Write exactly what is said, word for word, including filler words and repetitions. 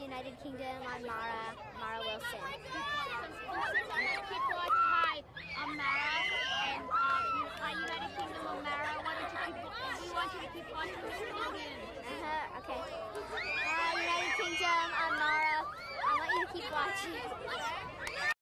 United Kingdom, I'm Mara, Mara Wilson. Keep watching. Hi, I'm Mara, and um, hi United Kingdom, I'm Mara. Why don't you keep? We want you to keep watching Nickelodeon. Uh huh. Okay. Hi, United Kingdom, I'm Mara. I want you to keep watching.